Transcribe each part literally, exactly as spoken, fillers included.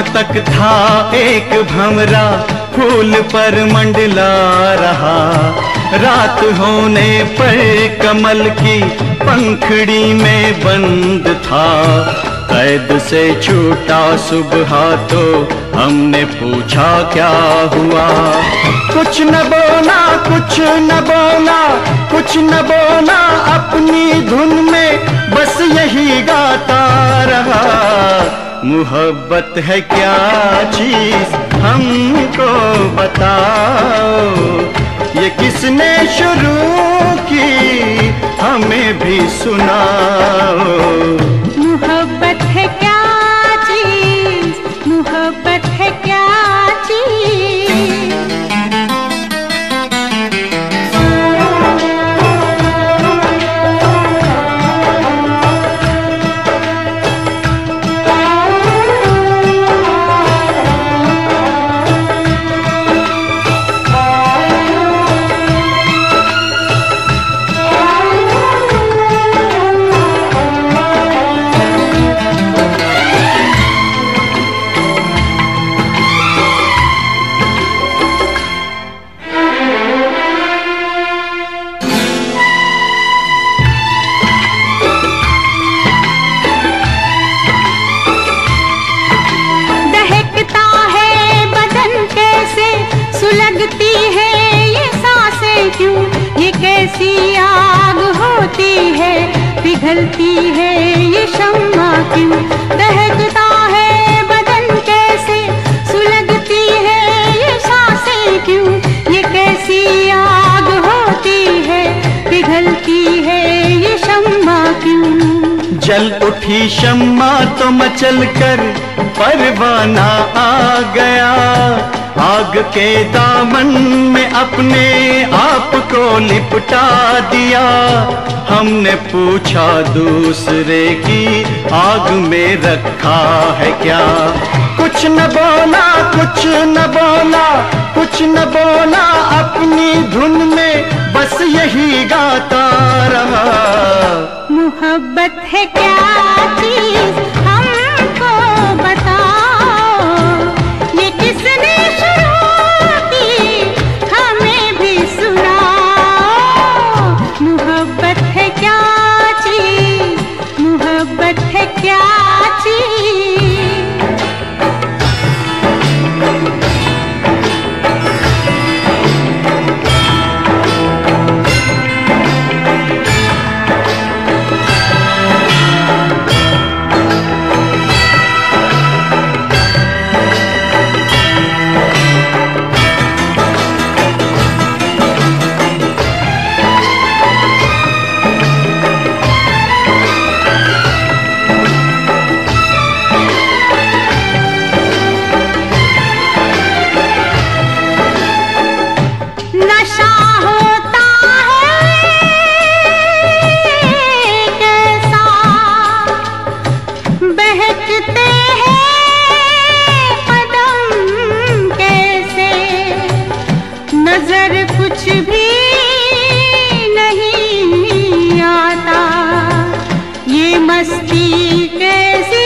तक था एक भंवरा फूल पर मंडला रहा, रात होने पर कमल की पंखड़ी में बंद था। कैद से छूटा सुबह तो हमने पूछा क्या हुआ, कुछ न बोला कुछ न बोला कुछ न बोला, अपनी धुन में बस यही गाता रहा। मोहब्बत है क्या चीज हमको बताओ, ये किसने शुरू की हमें भी सुनाओ। मोहब्बत है क्या चीज, मोहब्बत है क्या चीज। सुलगती है ये सांसें क्यों, ये कैसी आग होती है, पिघलती है ये शम्मा क्यों। दहकता है बदन कैसे, सुलगती है ये सांसें क्यों, ये कैसी आग होती है, पिघलती है ये शम्मा क्यों। जल उठी शम्मा तो मचल कर परवाना आ गया, आग के दामन में अपने आप को लिपटा दिया। हमने पूछा दूसरे की आग में रखा है क्या, कुछ न बोला कुछ न बोला कुछ न बोला, अपनी धुन में बस यही गाता रहा। मोहब्बत है क्या चीज हमको बताओ, ये किसने शुरू की हमें भी सुनाओ। मोहब्बत है क्या चीज, मोहब्बत है क्या चीज। कुछ भी नहीं आता, ये मस्ती कैसी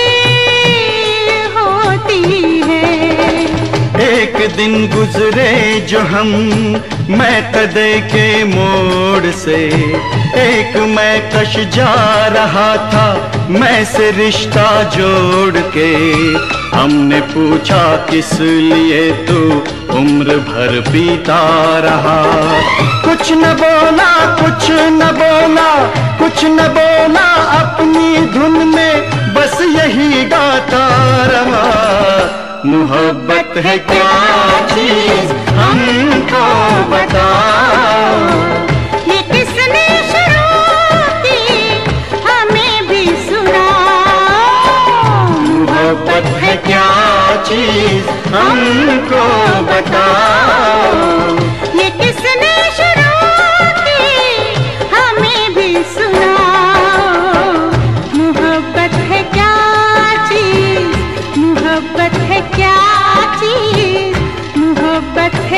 होती है। एक दिन गुजरे जो हम मैं कदे के मोड़ से, एक मैं कश जा रहा था मैं से रिश्ता जोड़ के। हमने पूछा किस लिए तू उम्र भर पीता रहा, कुछ न बोला कुछ न बोला कुछ न बोला, अपनी धुन में बस यही गाता रहा। मोहब्बत है क्या चीज हमको बताओ, ये किसने शुरू की हमें भी सुनाओ। मोहब्बत है क्या चीज हमको बताओ, ये किसने शुरू की हमें भी सुनाओ। मोहब्बत है क्या चीज, मोहब्बत है क्या चीज, मोहब्बत है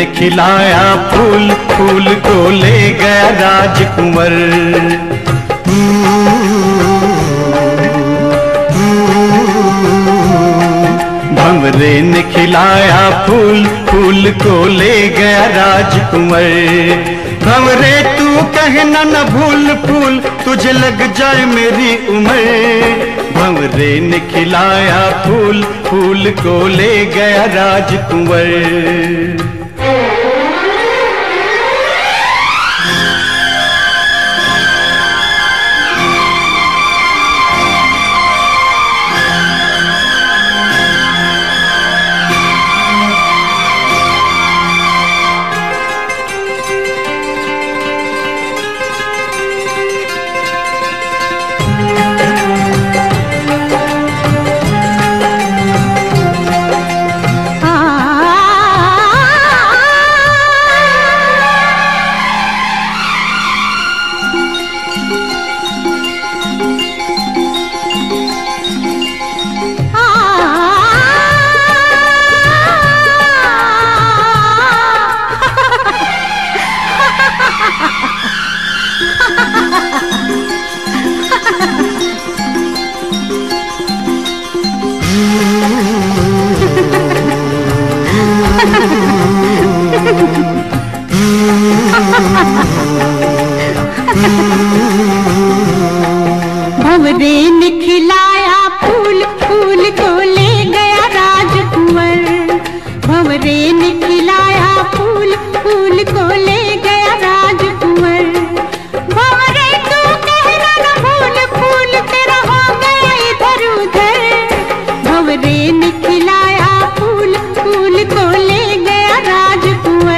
ने खिलाया फूल, फूल को ले गया राजकुंवर। भंवरे ने खिलाया फूल, फूल को ले गया राजकुंवर। भंवरे तू कहना न भूल फूल, तुझे लग जाए मेरी उम्र। भंवरे ने खिलाया फूल, फूल को ले गया राजकुंवर। भंवरे ने खिलाया फूल, फूल को ले गया राजकुंवर। भंवरे ने खिलाया फूल, फूल को ले गया राजकुंवर। भंवरे तू कहना न भूल फूल, तेरा हो गया इधर उधर। भंवरे ने खिलाया फूल, फूल को ले गया राजकुंवर।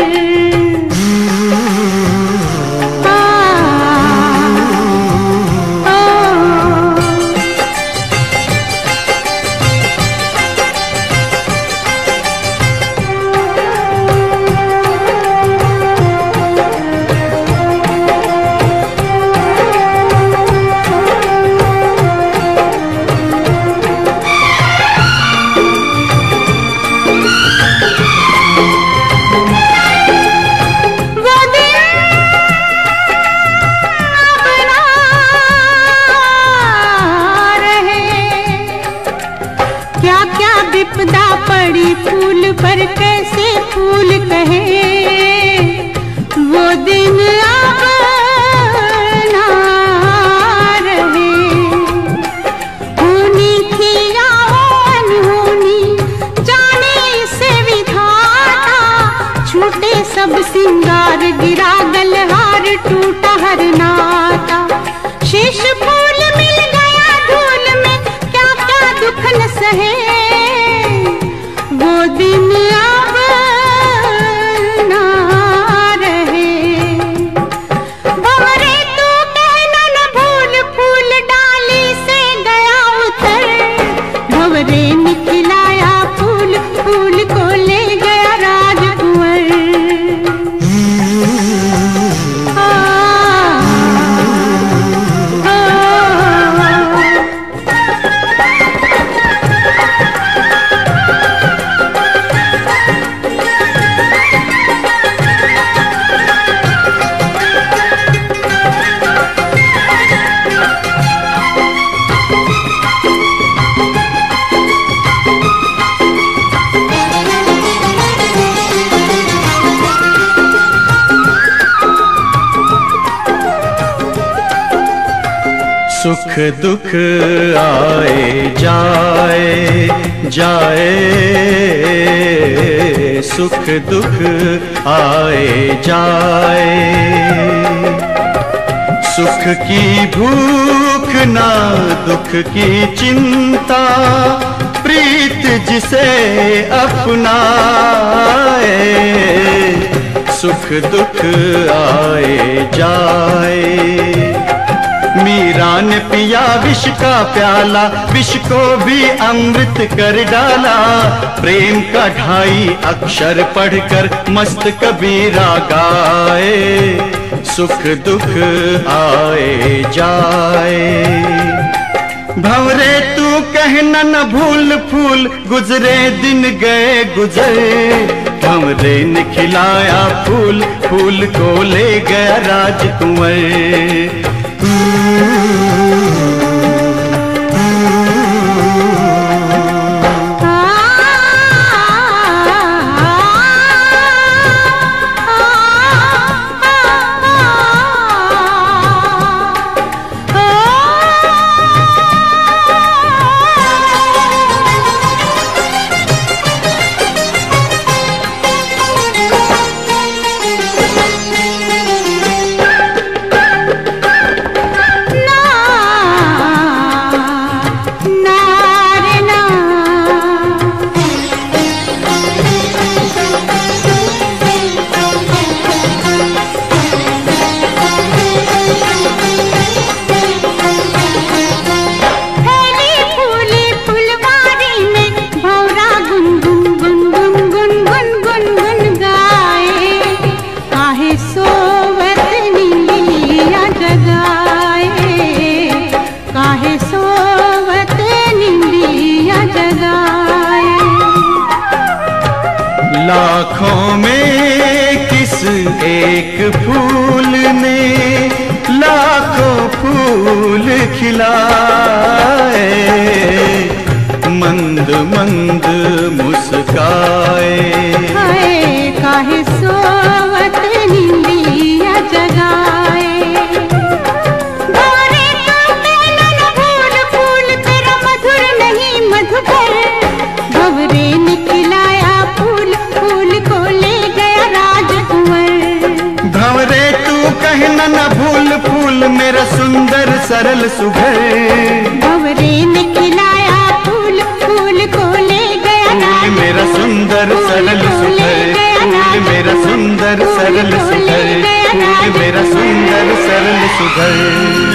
विपदा पड़ी फूल पर कैसे फूल कहे, वो दिन अब ना रहे। होनी थी या अनहोनी जाने से विधाता, छूटे सब सिंगार गिरा गलहार टूटा हर नाता। शेष फूल मिल गया धूल में, क्या क्या दुख न सहे। वो दिन अब ना रहे। भंवरे तू कहना न भूल फूल डाली से गया उतर। भंवरे ने खिलाया फूल, फूल को ले गया राजकुंवर। सुख दुख आए जाए जाए, सुख दुख आए जाए। सुख की भूख ना दुख की चिंता, प्रीत जिसे अपनाए। सुख दुख आए जाए। मीरा ने पिया विष का प्याला, विष को भी अमृत कर डाला। प्रेम का ढाई अक्षर पढ़कर मस्त कबीरा गाए। सुख दुख आए जाए। भंवरे तू कहना न भूल फूल, गुजरे दिन गए गुजर। भंवरे ने खिलाया फूल, फूल को ले गया राजकुंवर। लाखों में किस एक फूल ने लाखों फूल खिलाए, मंद मंद मुस्काए। हाय काहे सोवत निंदिया जगाए। भंवरे तो कहना न भूल फूल तेरा मधुर नहीं मधुकर। भंवरे ने खिलाया फूल, फूल को ले गया राजकुंवर। भंवरे तू कहना न भूल फूल मेरा सुंदर सरल सुघर। भंवरे ने खिलाया फूल, फूल को ले गया फूल मेरा सुंदर सरल सुघर, फूल मेरा सुंदर सरल सुघर, फूल मेरा सुंदर सरल सुघर।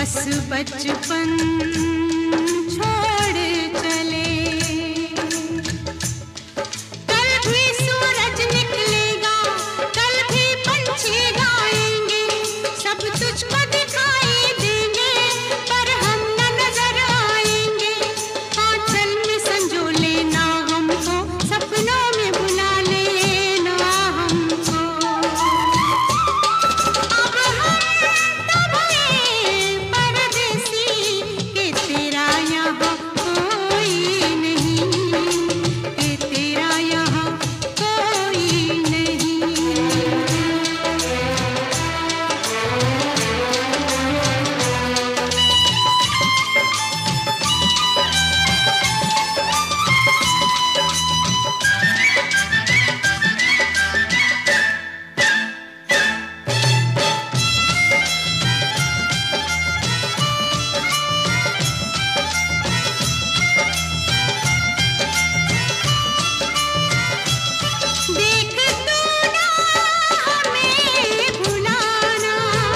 बस बचपन छोड़ चले। कल भी सूरज निकलेगा, कल भी पंछी गाएंगे, सब तुझको दिखाई देंगे, पर हम न नजर आएंगे। आंचल में संजो लेना हमको, सपनों में बुला लेना हमको। अब हम तब आए परदेसी के तेरा यहाँ कोई नहीं, के तेरा यहाँ कोई नहीं। देख तू ना हमें भुलाना,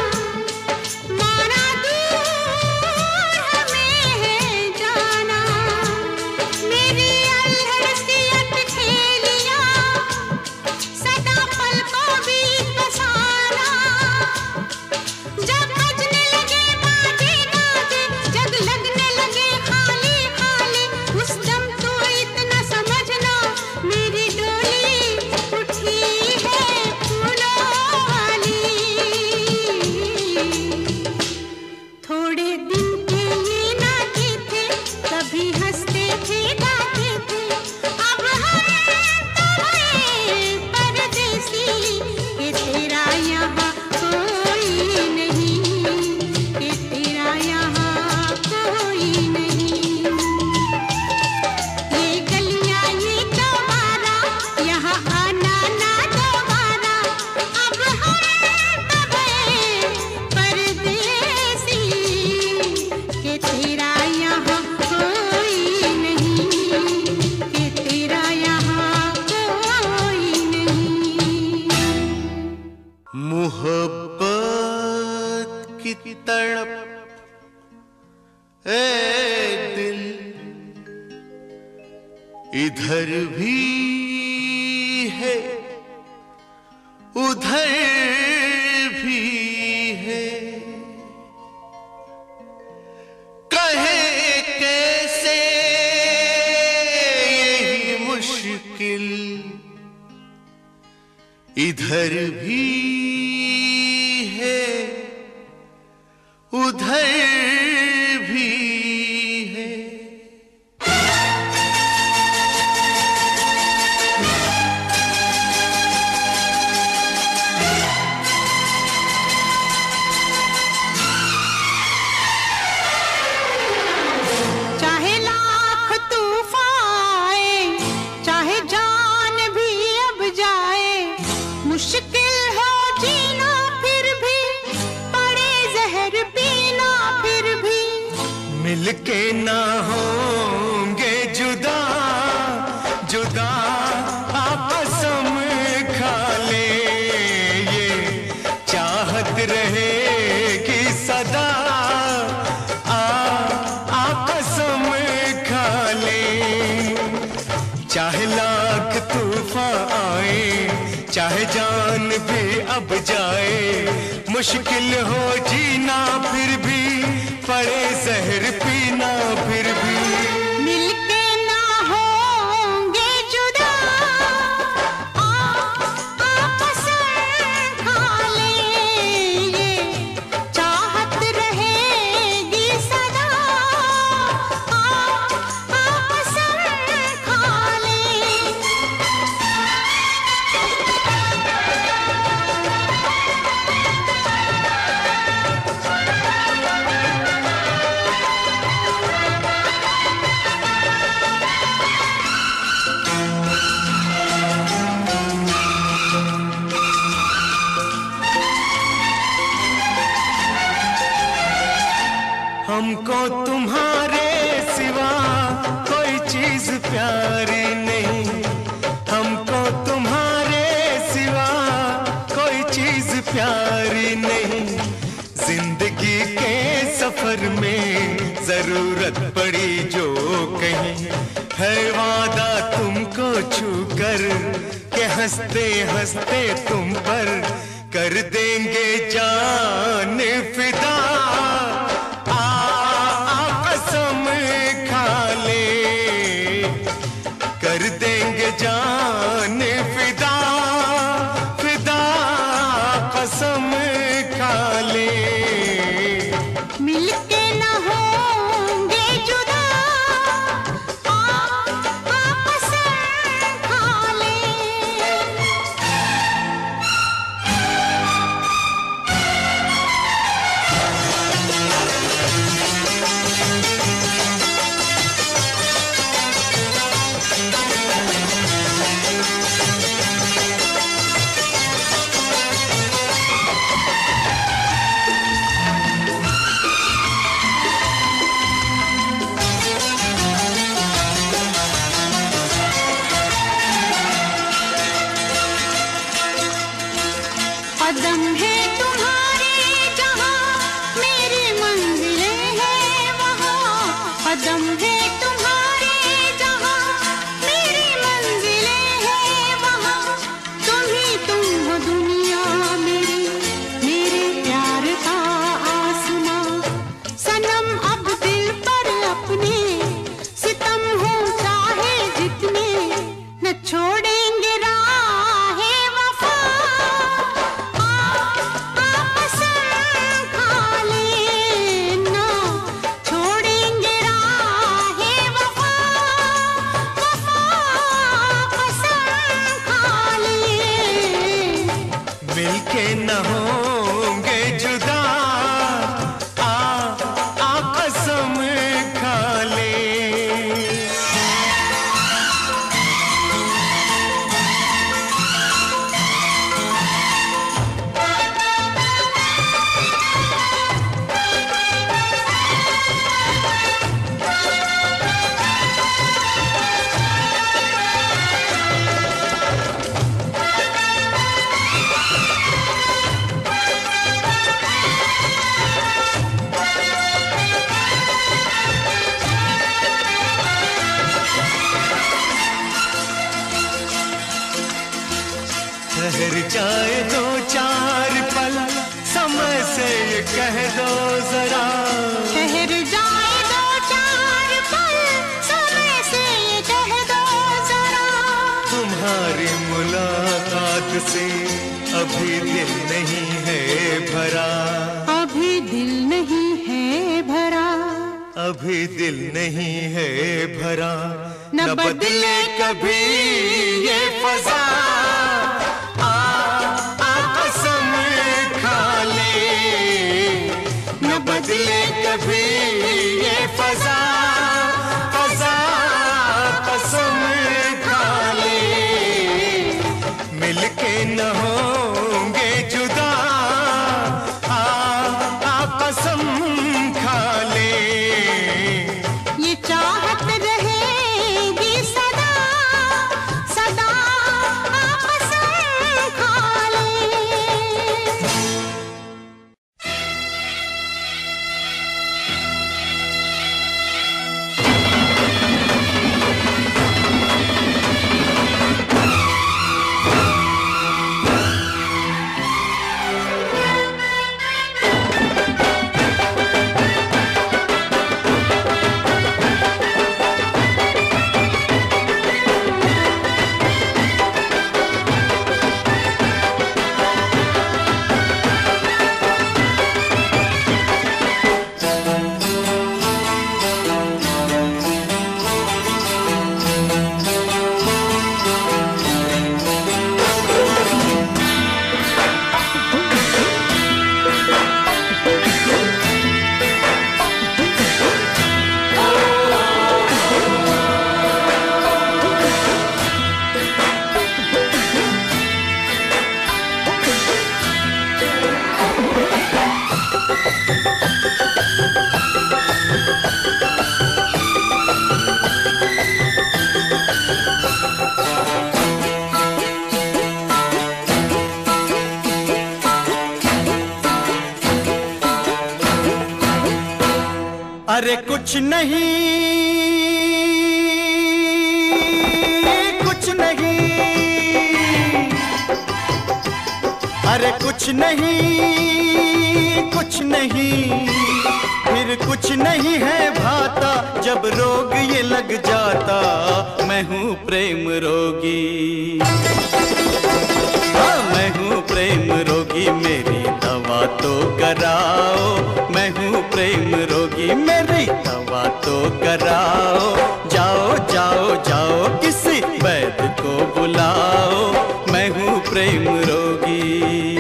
माना दूर हमें है जाना। मेरी अल्हड़ सी अटखेलियाँ सदा पलकों बीच बसाना। जब बजने लगे बाजे गाजे, जग लगने लगे खाली खाली, उस दम तो इतना समझना मेरी डोली उठी है फूलों वाली। थोड़े दिन के ये नाते थे, कभी हंसते थे गाते थे। अब हम तो आए परदेसी के तेरा यहाँ कोई नहीं, के तेरा यहाँ कोई नहीं। ये गलियाँ ये दोबारा यहाँ आना ना दोबारा। अब हम तब आए परदेसी के तेरा यहाँ कोई नहीं, के तेरा यहाँ कोई नहीं। मोहब्बत की तड़प ए दिल इधर भी है, उधर भी है। कहे कैसे यही मुश्किल इधर भी है, उधर भी है। चाहे लाख तूफान आए, चाहे जान भी अब जाए, मुश्किल हो जीना फिर भी, पड़े जहर पीना फिर भी। मिलके ना होंगे जुदा, जुदा आपस में खा ले, ये चाहत रहेगी सदा। आ आपस में खा ले, चाहे लाख तूफान आए, चाहे जान भी अब जाए, मुश्किल हो जीना फिर भी, पड़े जहर पीना फिर भी। मिलके ना होंगे जुदा, आ आपस में खा ले, ये चाहत रहेगी सदा। आ आपस में खा ले। हमको तुम्हारे सिवा कोई चीज प्यारी नहीं, हमको तुम्हारे सिवा कोई चीज प्यारी नहीं। जिंदगी के सफर में जरूरत पड़ी जो कहीं है वादा तुमको छूकर के हंसते हंसते तुम पर कर देंगे जान फिदा। आ, आ कसम खा ले कर देंगे जान फिदा फिदा कसम खा ले। मिलके न होंगे जुदा आ, आ कसम खा ले। कदम है तुम्हारे जहाँ मेरी मंजिलें हैं वहाँ। कदम है तुम्हारे जहाँ मेरी मंजिलें हैं वहाँ। तुम ही तुम हो दुनिया मेरी मेरे प्यार का आसमां। सनम अब दिल पर अपने सितम हो चाहे जितने न छोड़ेंगे राहे वफा। मिलके न होंगे जुदा आ, आ कसम खा ले। ठहर जाए दो चार पल समय से ये कह दो जरा। ठहर जाए दो चार पल समय से ये कह दो जरा। तुम्हारी मुलाकात से अभी दिल नहीं है भरा। अभी दिल नहीं है भरा। अभी दिल नहीं है भरा। न न बदले कभी ये फजा आ, आ कसम खा ले। न बदले कभी ये फजा फजा कसम खा ले। मिलके न होंगे जुदा आ, आ कसम खा ले। ये चाहत रहेगी सदा सदा आप कसम खा ले। अरे कुछ नहीं, कुछ नहीं, अरे कुछ नहीं, कुछ नहीं, फिर कुछ नहीं है भाता जब रोग ये लग जाता। मैं हूँ प्रेम रोगी, हाँ मैं हूँ प्रेम रोगी, मेरी दवा तो कराओ। मैं हूँ प्रेम रोगी, मेरी दवा तो कराओ। जाओ जाओ जाओ किसी वैद्य को बुलाओ। मैं हूँ प्रेम रोगी।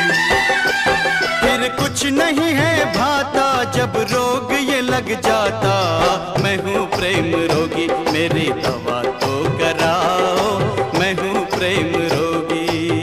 फिर कुछ नहीं है भाता जब रोग ये लग जाता। मैं हूँ प्रेम रोगी, मेरी दवा तो कराओ। मैं हूँ प्रेम रोगी।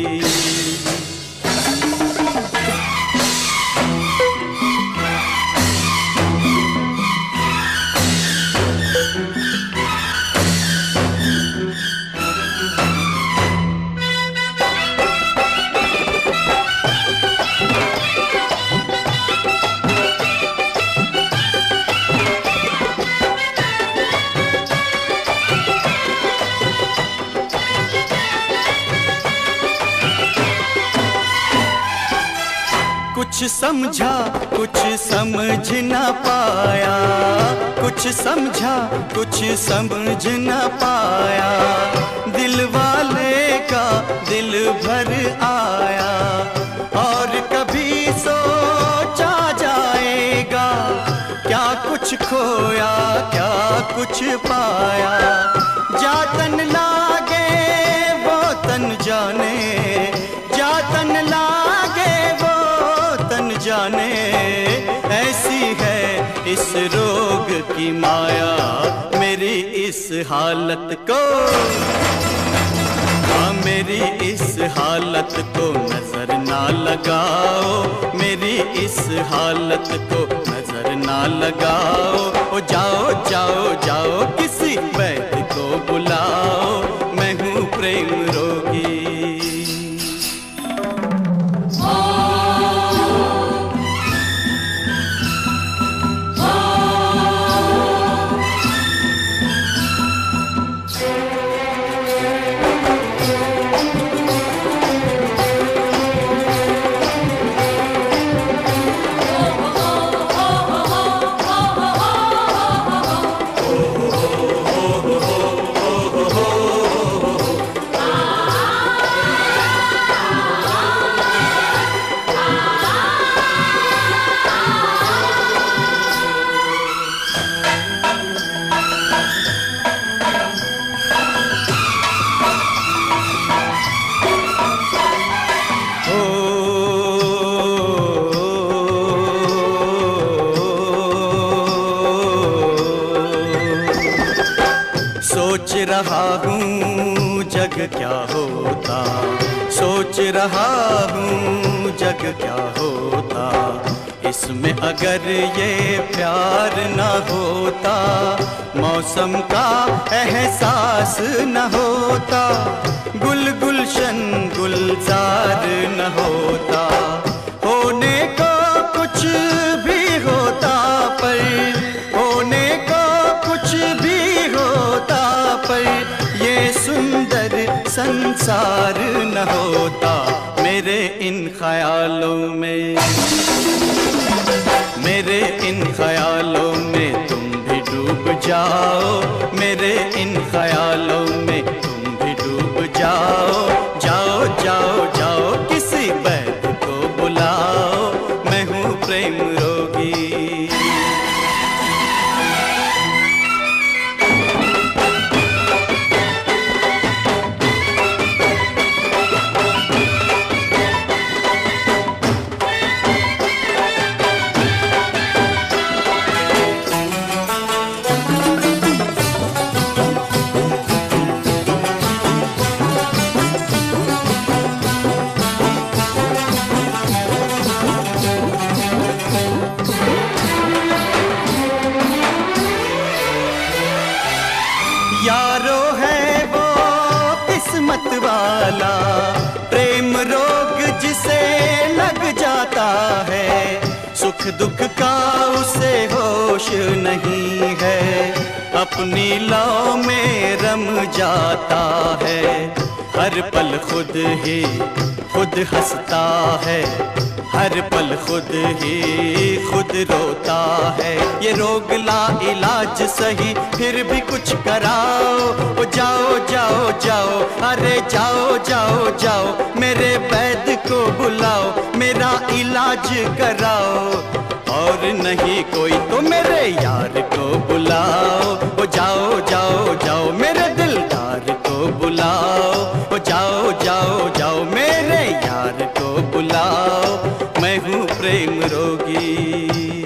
कुछ समझा कुछ समझ न पाया, कुछ समझा कुछ समझ न पाया। दिल वाले का दिल भर आया और कभी सोचा जाएगा क्या कुछ खोया क्या कुछ पाया। जातन लागे वो तन जाने, जातन लागे वो तन जाने। ऐसी है इस रोग की माया, मेरी इस हालत को, हाँ मेरी इस हालत को नजर ना लगाओ। मेरी इस हालत को नजर ना लगाओ। ओ जाओ जाओ जाओ किसी वैद्य को बुलाओ। मैं हूँ प्रेम रोगी। सोच रहा हूँ जग क्या होता, सोच रहा हूँ जग क्या होता। इसमें अगर ये प्यार न होता, मौसम का एहसास न होता, गुल गुलशन गुलजार न होता। होने को कुछ भी होता पर, होने को कुछ भी होता पर, ये सुंदर संसार न होता। मेरे इन ख्यालों में, मेरे इन ख्यालों में तुम भी डूब जाओ। मेरे इन ख्यालों में तुम भी डूब जाओ। जाओ जाओ जाओ किसी वैद्य को बुलाओ। मैं हूँ प्रेम रोगी। यारो है वो किस्मत वाला, प्रेम रोग जिसे लग जाता है। सुख दुख का उसे होश नहीं है, अपनी लौ में रम जाता है। हर पल खुद ही खुद हंसता है, हर पल खुद ही खुद रोता है। ये रोग ला इलाज सही फिर भी कुछ कराओ, ओ जाओ जाओ जाओ, अरे जाओ जाओ जाओ, मेरे वैद्य को बुलाओ, मेरा इलाज कराओ। और नहीं कोई तो मेरे यार को बुलाओ, ओ जाओ जाओ जाओ, मेरे दिलदार को बुलाओ, ओ जाओ जाओ जाओ, मेरे यार को बुलाओ। मैं हूँ प्रेम रोगी।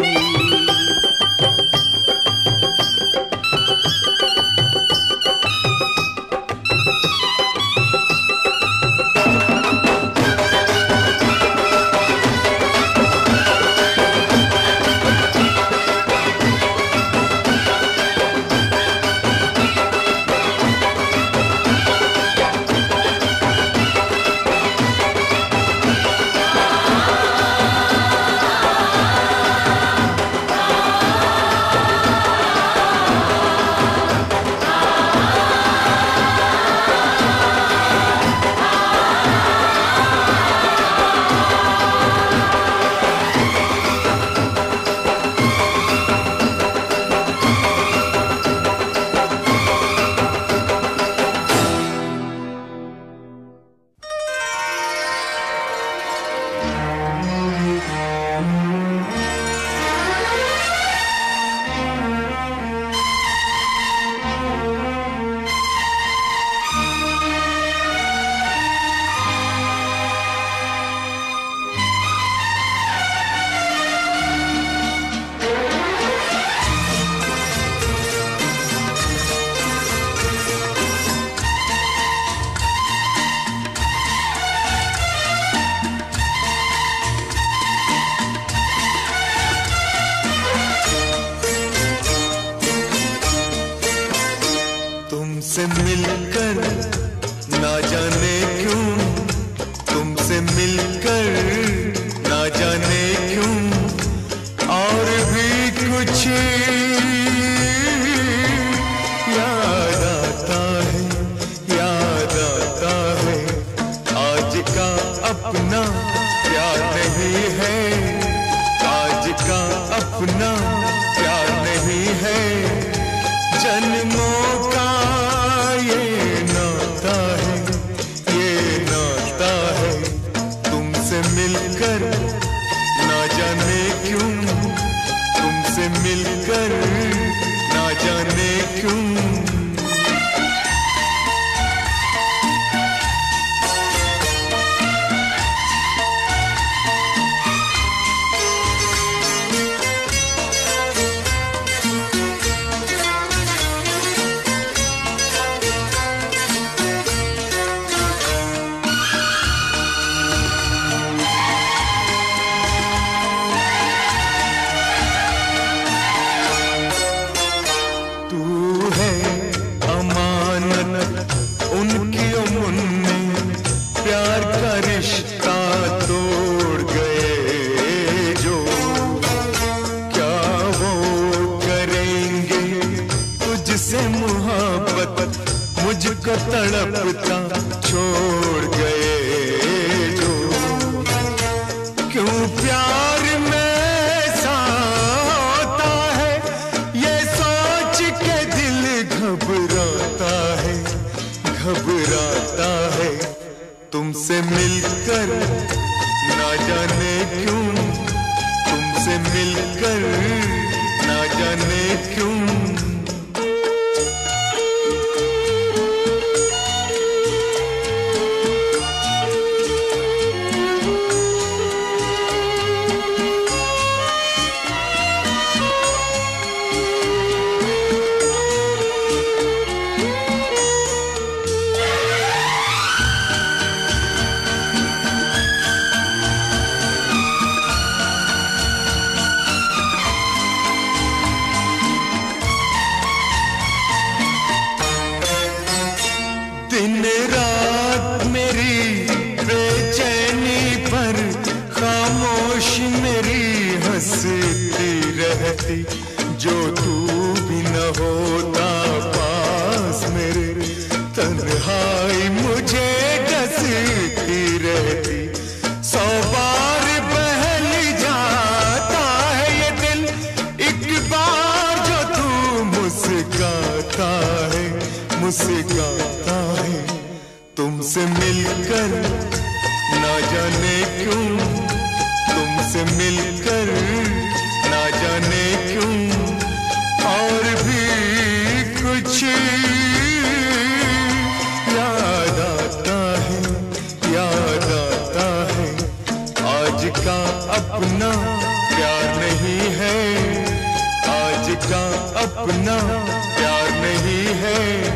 तुमसे मिलकर ना जाने क्यों, तुमसे मिलकर ना जाने क्यों, और भी कुछ याद आता है, याद आता है। आज का अपना प्यार नहीं है, आज का अपना प्यार नहीं है। जन्मों का ये नाता है, ये नाता है। तुमसे मिलकर ना जाने क्यों, तुमसे मिलकर ना जाने क्यों। मुझको तड़पता छोड़ गए जो, क्यों प्यार में ऐसा होता है, ये सोच के दिल घबराता है, घबराता है। तुमसे मिलकर ना जाने क्यों, तुमसे मिलकर ना जाने क्यों। दिन रात मेरी बेचैनी पर खामोश मेरी हंसती रहती, जो तू भी न होता पास मेरे, तन्हाई मुझे डसती रहती। सौ बार बहल जाता है ये दिल, एक बार जो तू मुस्काता है, मुस्काता है। तुमसे मिलकर ना जाने क्यों, तुमसे मिलकर ना जाने क्यों, और भी कुछ याद आता है, याद आता है। आज का अपना प्यार नहीं है, आज का अपना प्यार नहीं है।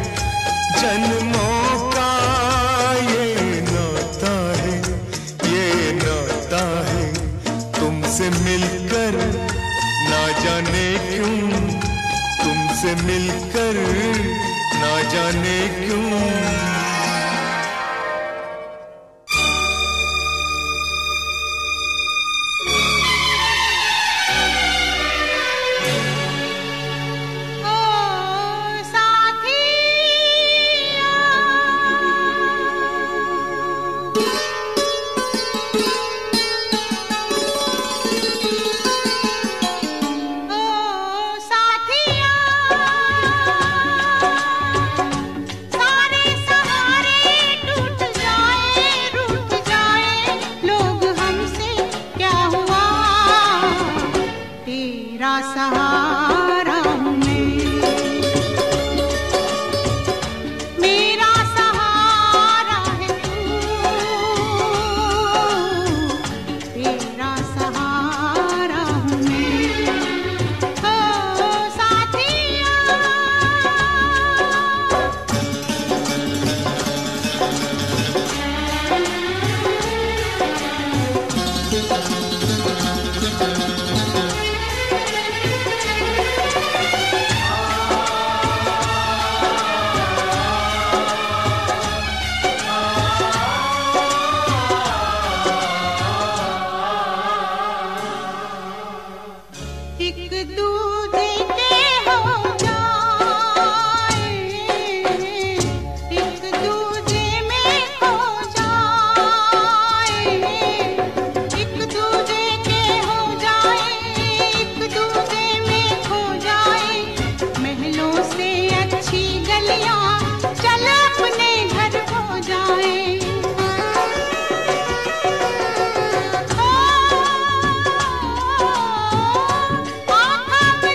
जन्मों का ये नाता है, ये नाता है। तुमसे मिलकर ना जाने क्यों, तुमसे मिलकर ना जाने क्यों। सहारा हूँ मैं, मेरा सहारा है तू, तेरा सहारा हूँ मैं। ओ साथिया, एक दूजे के हो जाए, एक दूजे में खो जाए, एक दूजे के हो जाए, एक दूजे में खो जाए। महलों से अच्छी गलियां चल अपने घर हो जाए। आँखों में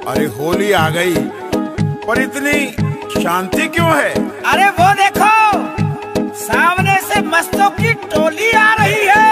अरे होली आ गई, पर इतनी शांति क्यों है? अरे वो देखो, सामने से मस्तों की टोली आ रही है।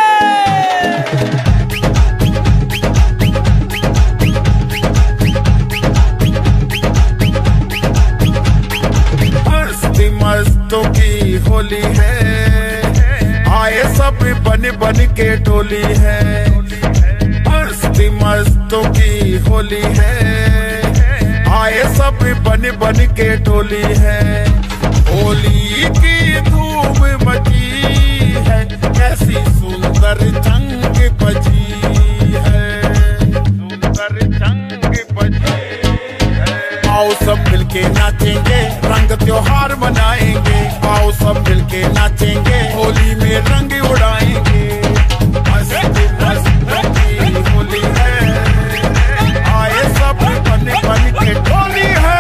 मस्ती मस्तों की होली है, आए सब बन बन के टोली है। मस्ती मस्तों की होली है, आए सब बन बन के टोली है। होली की धूम मची है, कैसी सुंदर जंग बजी है, सुंदर जंग बजी है। आओ सब मिलके नाचेंगे, रंग त्योहार मनाएंगे। आओ सब मिलके नाचेंगे, होली में रंग उड़ाएंगे। मस्ती मस्तों की होली है, आए सब बन बन के टोली है।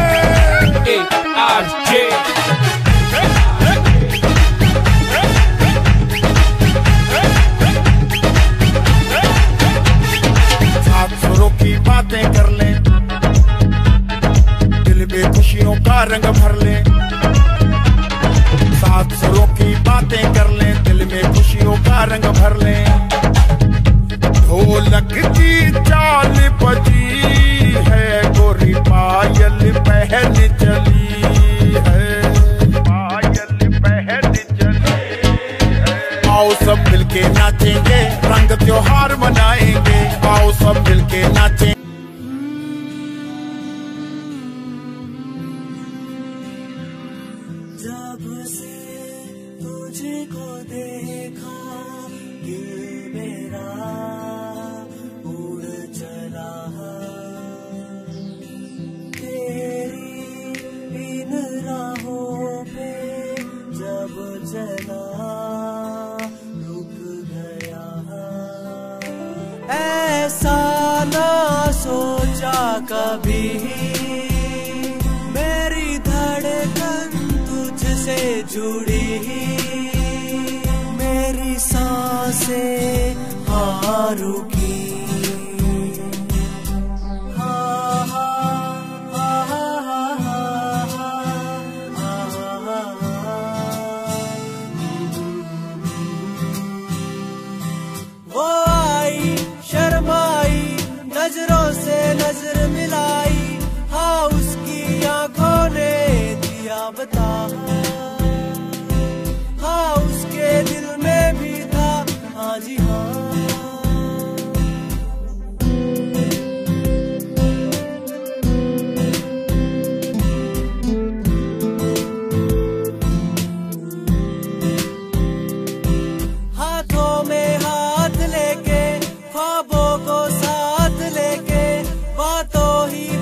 सात सुरों की बातें कर लें, दिल में खुशियों का रंग भर लें। सात सुरों की बातें कर लें, दिल में खुशियों का रंग भर लें। ढोलक की चाल बजी है, गोरी पायल पहन चली है, पायल पहन चली है। आओ सब मिलके नाचेंगे, रंग त्योहार मनाएंगे। आओ सब मिलके नाचेंगे। जब से तुझको देखा दिल मेरा उड़ चला, तेरी इन राहों पे जब चला रुक गया। ऐसा ना सोचा कभी, मेरी धड़कन तुझसे जुड़ी, मेरी सांसें हाँ रुकी। हाँ हाँ हाँ हाँ हाँ हाँ हाँ। वो आई शर्माई, नजरों से नजर मिलाई, हाँ उसकी आंखों ने दिया बता, हाँ उसके दिल में भी था, हाँ जी हाँ। हाथों में हाथ लेके, ख्वाबों को साथ लेके, बातों ही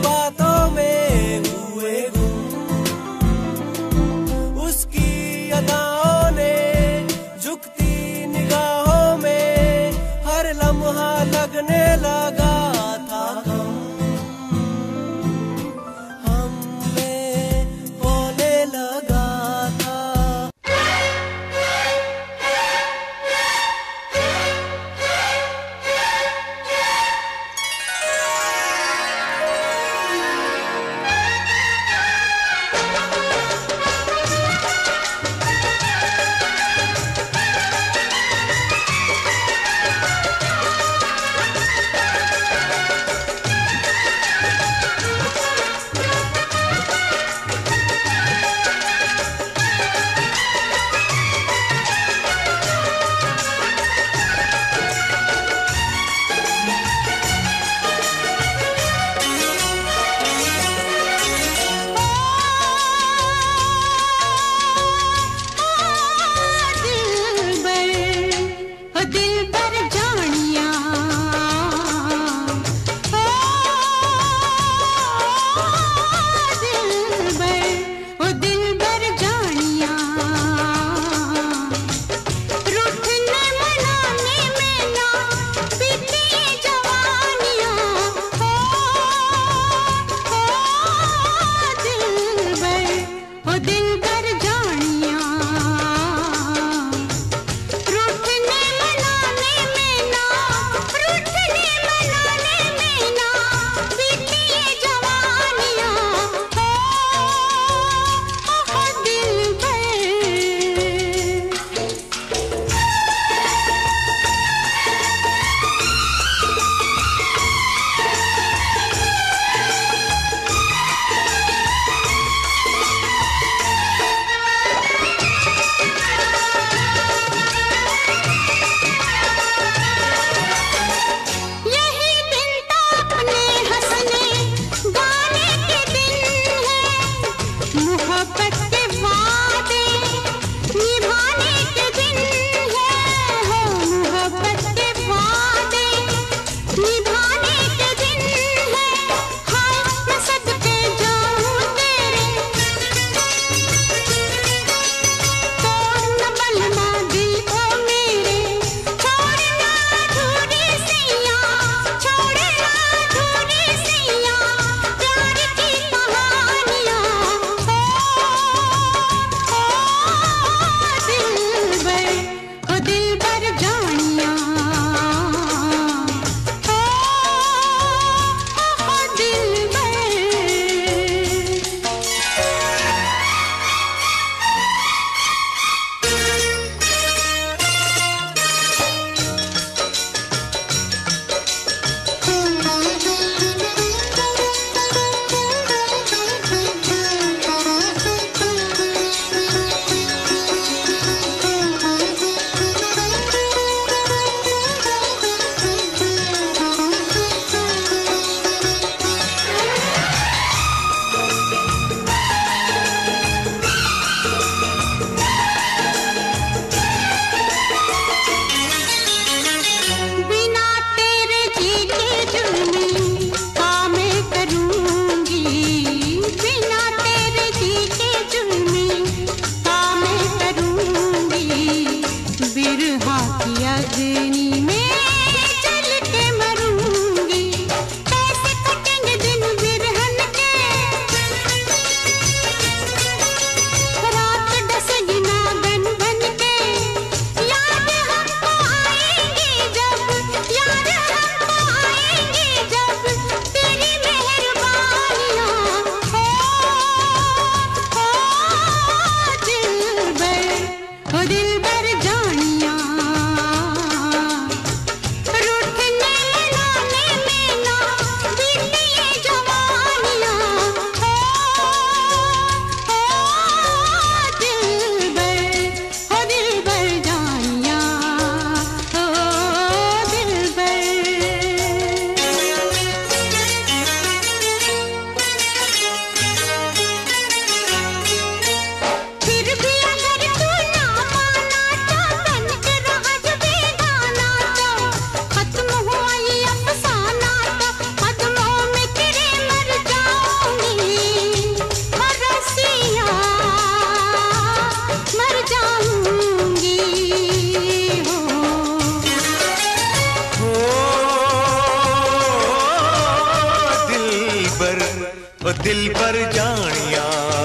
बर ओ दिल पर जानिया,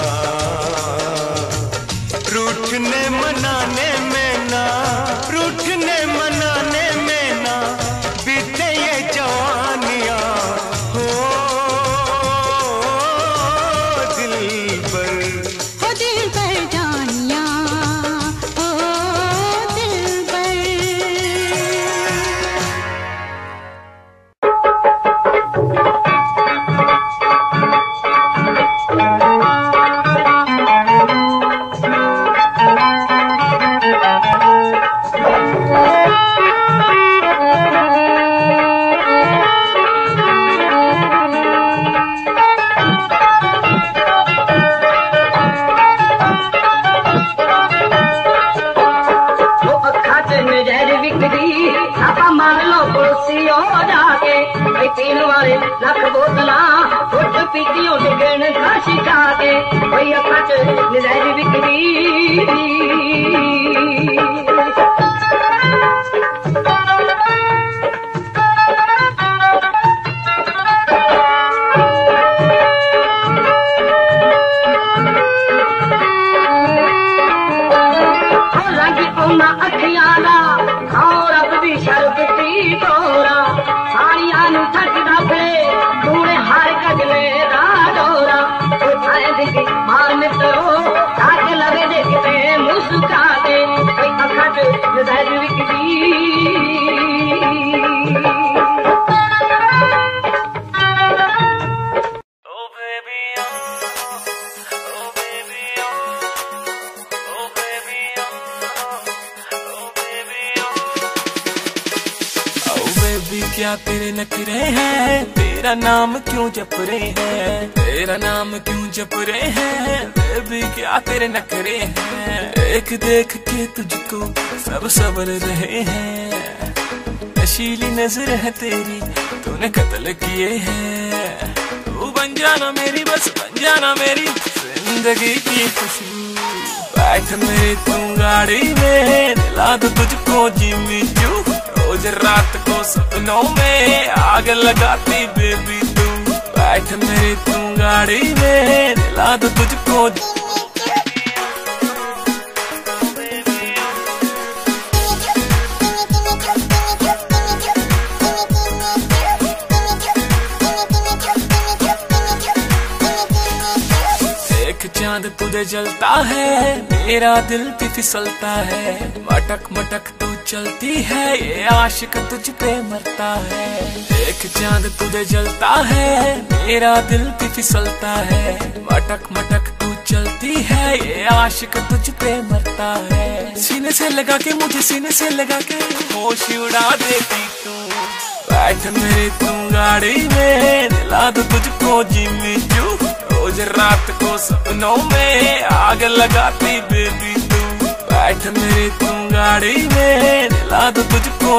रूठने मनाने में ना, रूठने मनाने में ना बीते ये जवानियां हो दिल पर, हो दिल पर जानिया, हो दिल पर। पीन वाले लख बोतला फुट पीतियों डिगण खासी खाके वही अखा च नजर बिकदी। लगी उन्ना अखियां दा और अब भी शर्बती तोरा सारियां नू थकदा पे तूने हर कजले दा डोरा उठाए दिखी मान तरो ताके लगे दे किते मुस्का दे कोई अखा च नजर विकदी। क्या तेरे नखरे हैं, तेरा नाम क्यों जप रहे हैं, तेरा नाम क्यों जप रहे हैं, बेबी क्या तेरे नखरे हैं, देख देख के तुझको सब सबर रहे हैं, नशीली नजर है तेरी तूने कत्ल किए हैं, तू बन जाना मेरी बस बन जाना मेरी जिंदगी की खुशबू, बैठ मेरी तू गाड़ी में दिला दो तुझको जिम्मी चू, रोज रात को सपनों में आग लगाती बेबी तू, बैठ मेरी तू गाड़ी में दिला दो तुझको। चांद तुझे जलता है मेरा दिल भी फिसलता है, मटक मटक तू चलती है ये आशिक तुझ पे मरता है, एक चांद तुझे जलता है मेरा दिल भी फिसलता है, मटक मटक तू चलती है ये आशिक तुझ पे मरता है, सीने से लगा के मुझे सीने से लगा के होश उड़ा देती तू, बैठ मेरी तू गाड़ी में दिला दो तुझको जिम्मी चू, रोज रात को सपनों में आग लगाती बेबी तू, बैठ मेरी तू गाड़ी में दिला दो तुझको।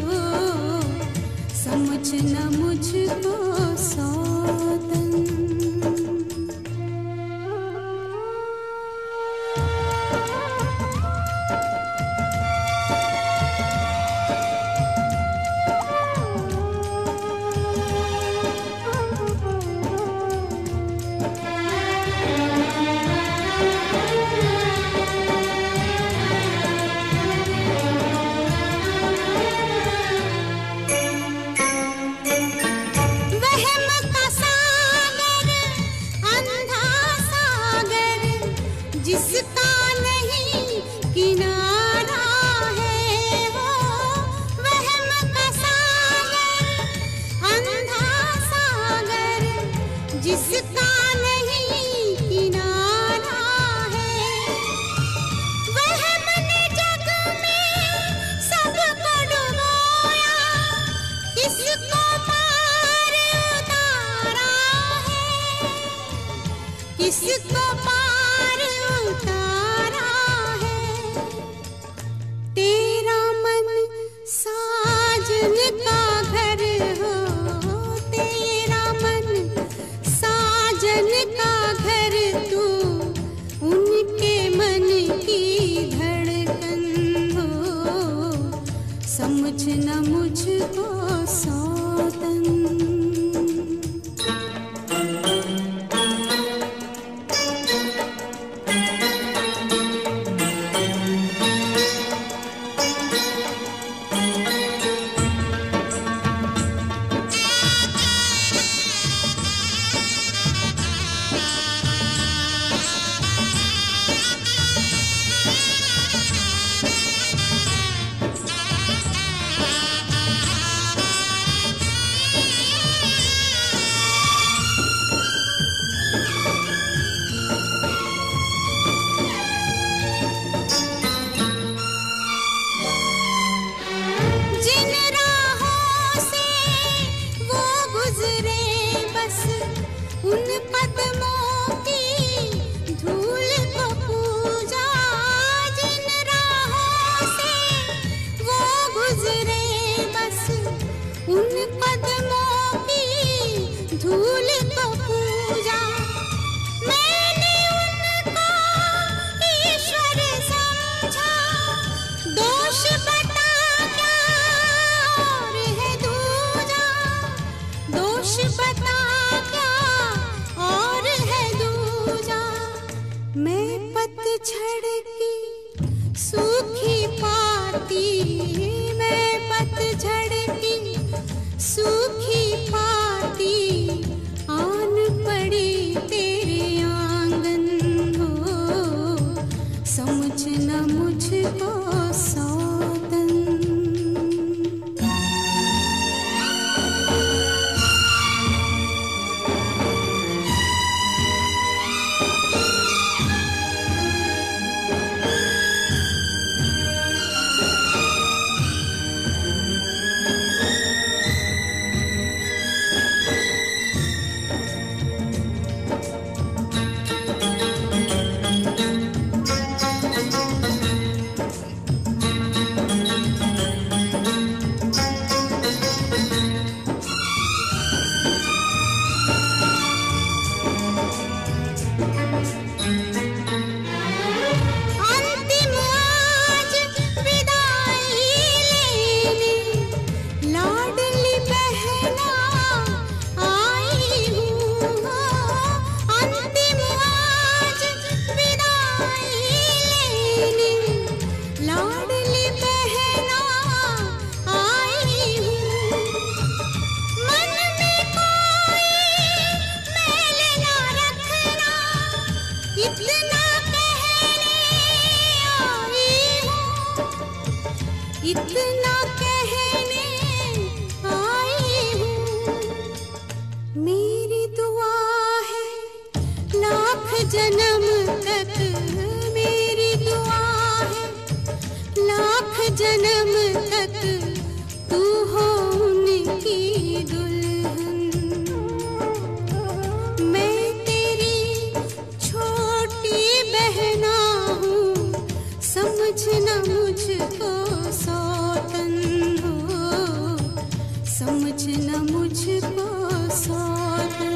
समझना मुझको सौतन। साजन का घर हो तेरा मन, साजन का घर तू, उनके मन की धड़कन हो, समझ न मुझको सौतन। इतना कहने आई हूँ, मेरी दुआ है लाख जन्म तक, मेरी दुआ है लाख जन्म तक तू हो उनकी दुल्हन। मैं तेरी छोटी बहना हूँ, समझना मुझको सौतन हो, समझना मुझको सौतन।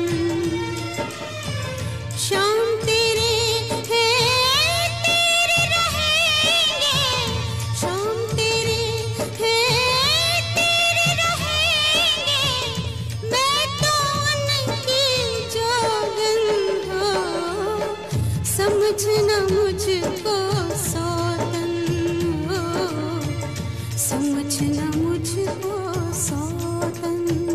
शाम तेरे हैं तेरे रहेंगे, शाम तेरे हैं तेरे रहेंगे, मैं तो उनकी जोगन हो, समझना मुझको सौतन हो, समझना मुझको सौतन।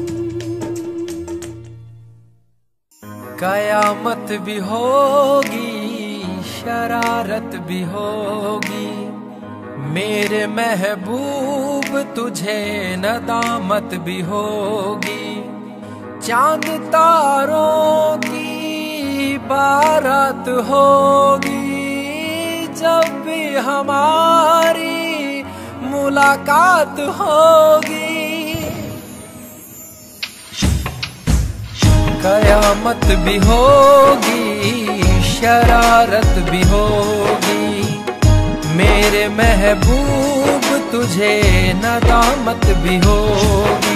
कयामत भी होगी, शरारत भी होगी, मेरे महबूब तुझे नदामत भी होगी। चांद तारों की बारात होगी, जब भी हमारी मुलाकात होगी। कयामत भी होगी, शरारत भी होगी, मेरे महबूब तुझे नदामत भी होगी।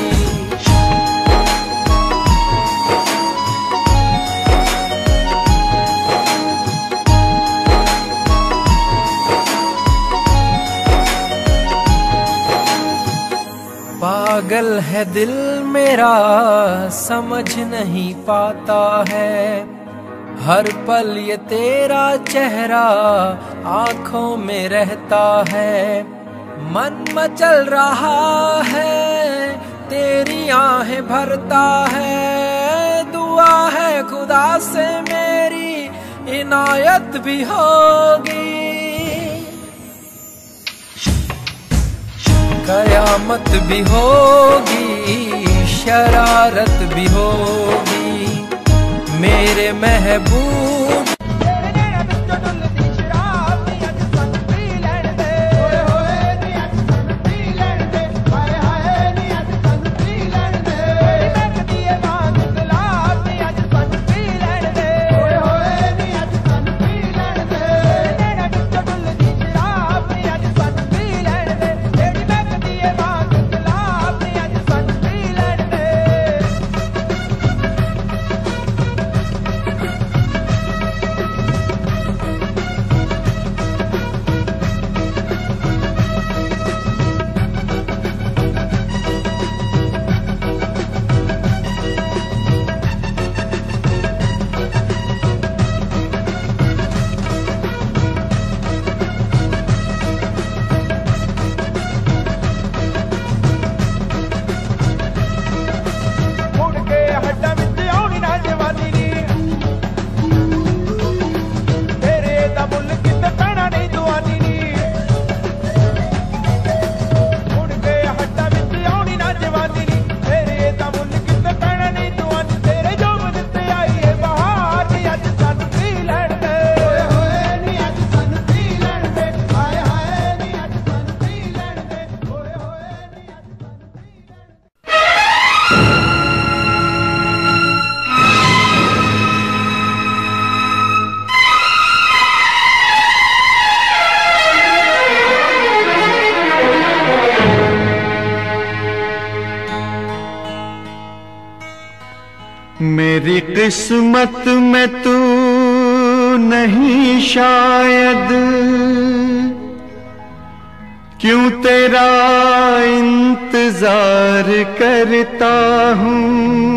पागल है दिल मेरा समझ नहीं पाता है, हर पल ये तेरा चेहरा आंखों में रहता है। मन मचल रहा है तेरी आहें भरता है, दुआ है खुदा से मेरी इनायत भी होगी। कयामत भी होगी शरारत भी होगी मेरे महबूब। मेरी किस्मत में तू नहीं शायद, क्यों तेरा इंतजार करता हूँ।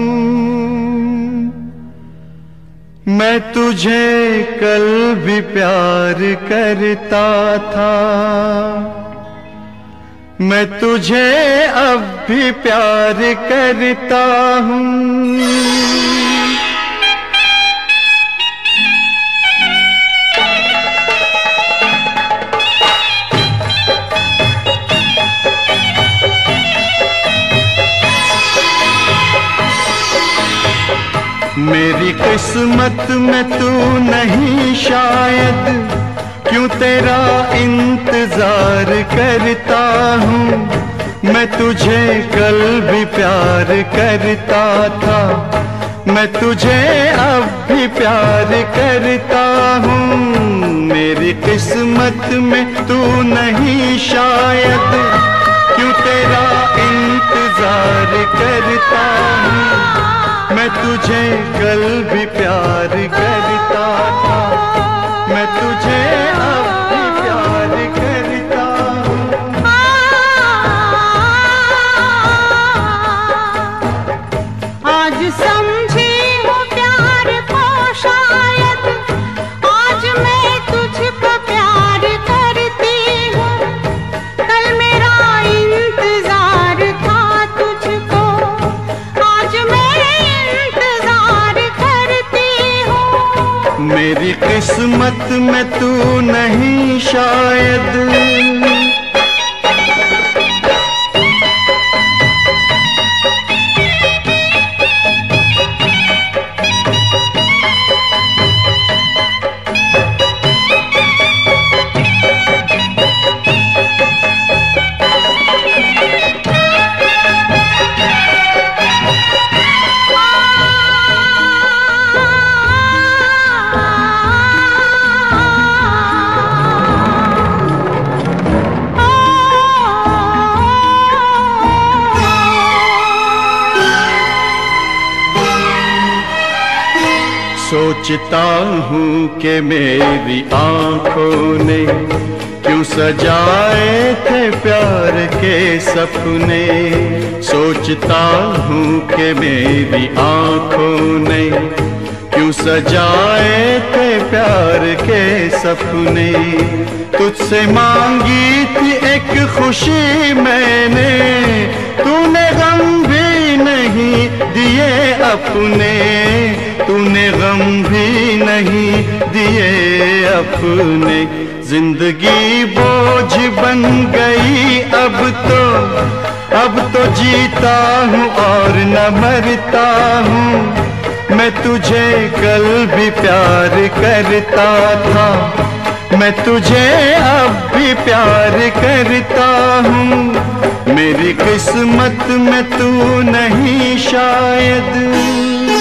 मैं तुझे कल भी प्यार करता था, मैं तुझे अब भी प्यार करता हूँ। मेरी किस्मत में तू नहीं शायद, क्यों तेरा इंतजार करता हूँ। मैं तुझे कल भी प्यार करता था, मैं तुझे अब भी प्यार करता हूँ। मेरी किस्मत में तू नहीं शायद, क्यों तेरा इंतजार करता हूँ। मैं तुझे कल भी प्यार करता था, मैं तुझे अब भी प्यार करता हूँ। आज समझी हूँ प्यार को शायद, आज मैं तुझको प्यार करती हूँ। कल मेरा इंतजार था तुझको, आज मैं इंतजार करती हूँ। मेरी किस्मत में तू नहीं शायद। सोचता हूँ कि मेरी आंखों ने क्यों सजाए थे प्यार के सपने। सोचता हूँ कि मेरी आंखों ने क्यों सजाए थे प्यार के सपने। तुझसे मांगी थी एक खुशी मैंने, तूने गम भी नहीं दिए अपने, तूने गम भी नहीं दिए अपने। जिंदगी बोझ बन गई अब तो, अब तो जीता हूँ और न मरता हूँ। मैं तुझे कल भी प्यार करता था, मैं तुझे अब भी प्यार करता हूँ। मेरी किस्मत में तू नहीं शायद।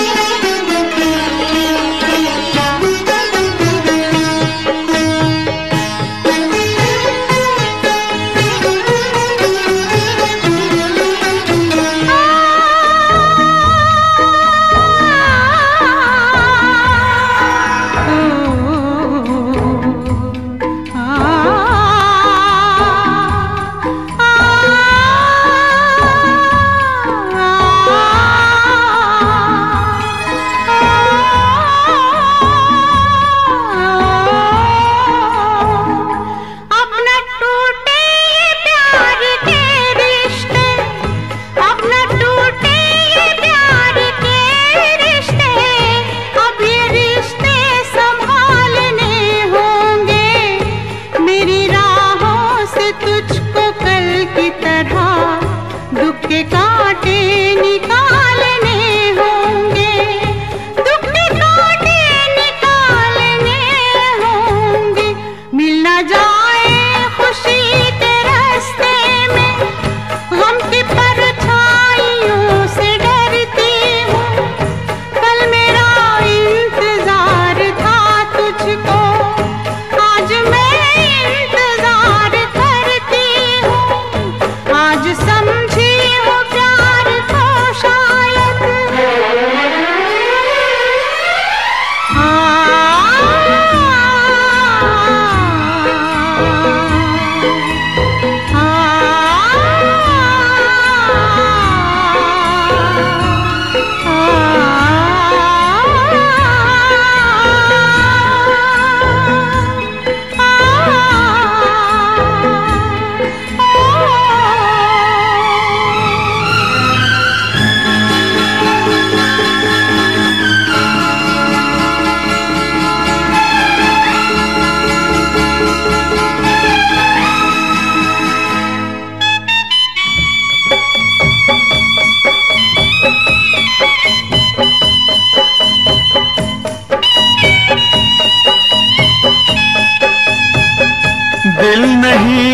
दिल नहीं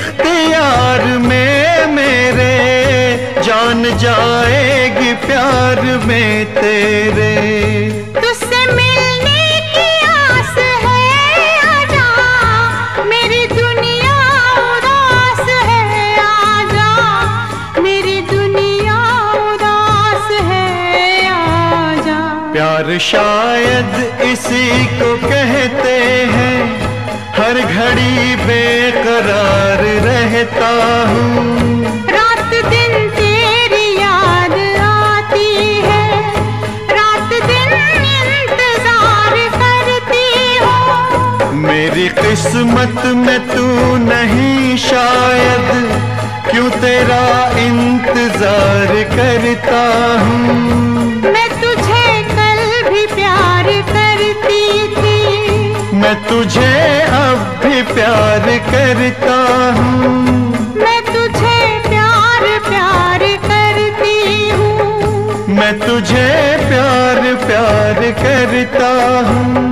इख्तियार में मेरे, जान जाएगी प्यार में तेरे। तुझसे मिलने की आस है आजा, मेरी दुनिया उदास है आजा, मेरी दुनिया उदास है आजा। प्यार शायद इसी को कहते हैं, हर घड़ी बेकरार रहता हूँ। रात दिन तेरी याद आती है, रात दिन इंतजार करती हूँ। मेरी किस्मत में तू नहीं शायद, क्यों तेरा इंतजार करता हूँ। मैं तुझे कल भी प्यार करती थी, मैं तुझे अब भी प्यार करता हूँ। मैं तुझे प्यार प्यार करती हूँ, मैं तुझे प्यार प्यार करता हूँ।